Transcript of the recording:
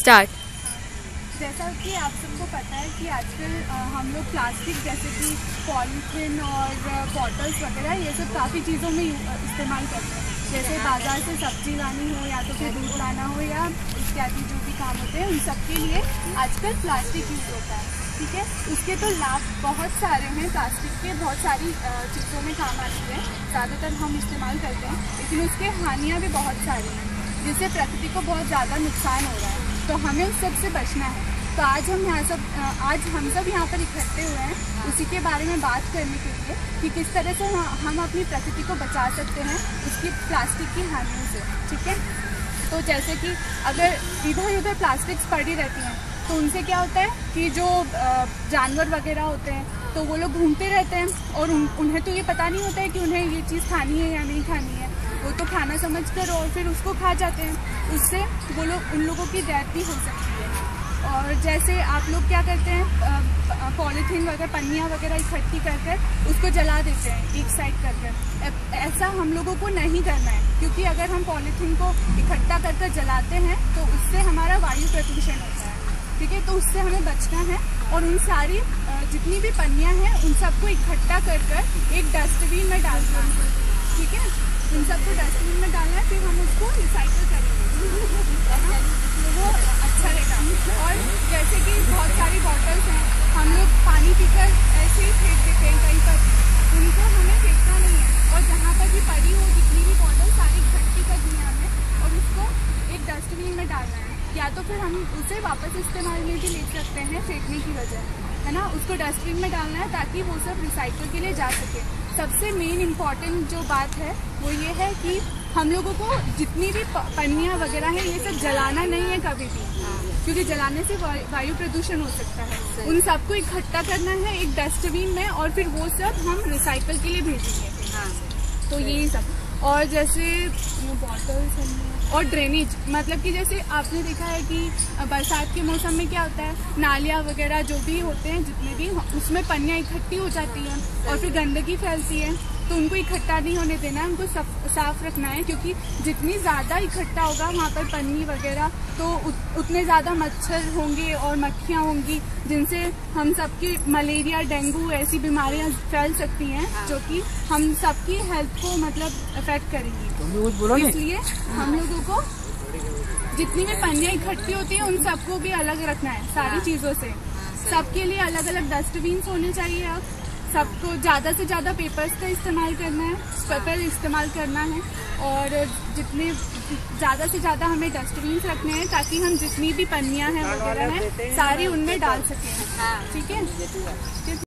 Start. जैसा कि आप सबको पता है कि आजकल हम लोग प्लास्टिक जैसे कि पॉलीथीन और बॉटल्स वगैरह ये सब काफ़ी चीज़ों में इस्तेमाल करते हैं। जैसे बाज़ार से सब्जी लानी हो या तो फिर दूध लाना हो या इत्यादि जो भी काम होते हैं उन सब के लिए आजकल प्लास्टिक यूज़ होता है। ठीक है, उसके तो लाभ बहुत सारे हैं, प्लास्टिक के बहुत सारी चीज़ों में काम आती है, ज़्यादातर हम इस्तेमाल करते हैं, लेकिन उसके हानियाँ भी बहुत सारी हैं जिससे प्रकृति को बहुत ज़्यादा नुकसान हो रहा है। तो हमें उस सब से बचना है। तो आज हम सब यहाँ पर इकट्ठे हुए हैं उसी के बारे में बात करने के लिए कि किस तरह से हम अपनी प्रकृति को बचा सकते हैं उसकी प्लास्टिक की हानियों से। ठीक है, तो जैसे कि अगर इधर उधर प्लास्टिक्स पड़ी रहती हैं तो उनसे क्या होता है कि जो जानवर वगैरह होते हैं तो वो लोग घूमते रहते हैं और उन्हें तो ये पता नहीं होता है कि उन्हें ये चीज़ खानी है या नहीं खानी है, वो तो खाना समझकर और फिर उसको खा जाते हैं। उससे उन लोगों की डेथ भी हो सकती है। और जैसे आप लोग क्या करते हैं, पॉलीथीन वगैरह पन्नियाँ वगैरह इकट्ठी कर उसको जला देते हैं एक साइड कर। ऐसा हम लोगों को नहीं करना है, क्योंकि अगर हम पॉलीथीन को इकट्ठा कर जलाते हैं तो उससे हमारा वायु प्रदूषण होता है। ठीक है, तो उससे हमें बचना है और उन सारी जितनी भी पन्नियाँ हैं उन सबको इकट्ठा कर एक डस्टबिन में डालना है। ठीक है, इन सबको डस्टबिन में डालना है, फिर हम उसको रिसाइकिल करेंगे तो वो अच्छा रहेगा। और जैसे कि बहुत सारी बॉटल्स हैं, हम लोग पानी पीकर ऐसे ही फेंक देते हैं कहीं पर, उनको हमें फेंकना नहीं है और जहाँ पर भी पड़ी हो जितनी भी बॉटल सारी इकट्ठी करनी है हमें और उसको एक डस्टबिन में डालना है, या तो फिर हम उसे वापस इस्तेमाल में भी ले सकते हैं फेंकने की वजह, है ना। उसको डस्टबिन में डालना है ताकि वो सब रिसाइकिल के लिए जा सके। सबसे मेन इम्पॉर्टेंट जो बात है वो ये है कि हम लोगों को जितनी भी पन्नियाँ वगैरह हैं ये सब जलाना नहीं है कभी भी, क्योंकि जलाने से वायु प्रदूषण हो सकता है। उन सबको इकट्ठा करना है एक डस्टबिन में और फिर वो सब हम रिसाइकिल के लिए भेजेंगे। तो यही सब। और जैसे बॉटल्स और ड्रेनेज, मतलब कि जैसे आपने देखा है कि बरसात के मौसम में क्या होता है, नालियाँ वगैरह जो भी होते हैं जितने भी, उसमें पन्नियाँ इकट्ठी हो जाती हैं और फिर गंदगी फैलती है। तो उनको इकट्ठा नहीं होने देना है, उनको साफ रखना है, क्योंकि जितनी ज़्यादा इकट्ठा होगा वहाँ पर पन्नी वगैरह तो उतने ज़्यादा मच्छर होंगे और मक्खियाँ होंगी जिनसे हम सबकी मलेरिया, डेंगू ऐसी बीमारियाँ फैल सकती हैं जो कि हम सबकी हेल्थ को मतलब अफेक्ट करेंगी। इसलिए हम लोगों को जितनी भी पन्नियाँ इकट्ठी होती हैं उन सबको भी अलग रखना है सारी चीज़ों से। सबके लिए अलग अलग डस्टबिन होने चाहिए। अब सबको ज़्यादा से ज़्यादा पेपर्स का इस्तेमाल करना है, पेपर इस्तेमाल करना है और जितने ज़्यादा से ज़्यादा हमें डस्टबिन रखने हैं ताकि हम जितनी भी पन्नियाँ हैं वगैरह हैं सारी उनमें डाल सकें। ठीक है।